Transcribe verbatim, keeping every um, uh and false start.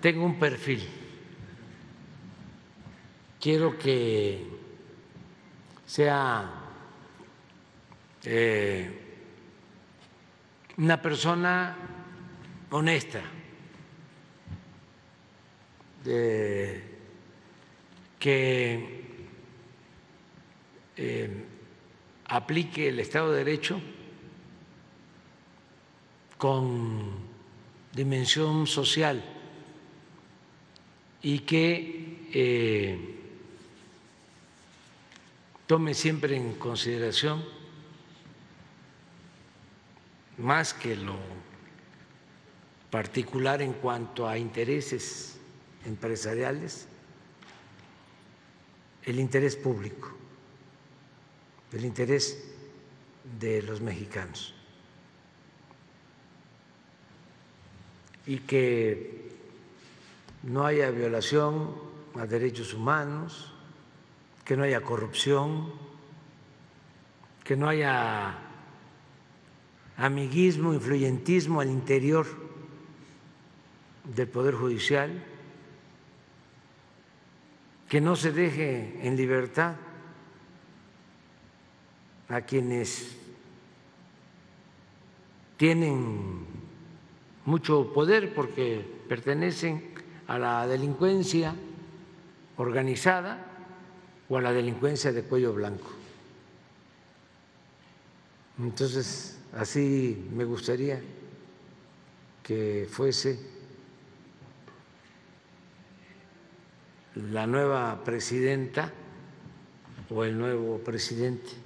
tengo un perfil. Quiero que sea eh, una persona honesta, eh, que eh, aplique el Estado de Derecho con dimensión social y que eh, tome siempre en consideración, más que lo particular en cuanto a intereses empresariales, el interés público, el interés de los mexicanos. Y que no haya violación a derechos humanos, que no haya corrupción, que no haya amiguismo, influyentismo al interior del Poder Judicial, que no se deje en libertad a quienes tienen mucho poder porque pertenecen a la delincuencia organizada o a la delincuencia de cuello blanco. Entonces, así me gustaría que fuese la nueva presidenta o el nuevo presidente